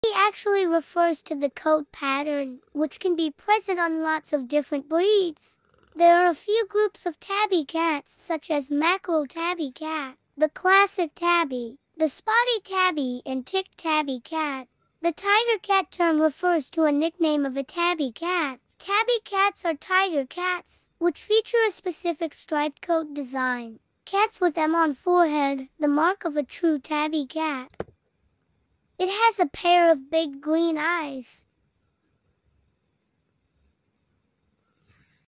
actually refers to the coat pattern, which can be present on lots of different breeds. There are a few groups of tabby cats, such as mackerel tabby cat, the classic tabby, the spotty tabby, and tick tabby cat. The tiger cat term refers to a nickname of a tabby cat. Tabby cats are tiger cats, which feature a specific striped coat design. Cats with M on forehead, the mark of a true tabby cat. It has a pair of big green eyes,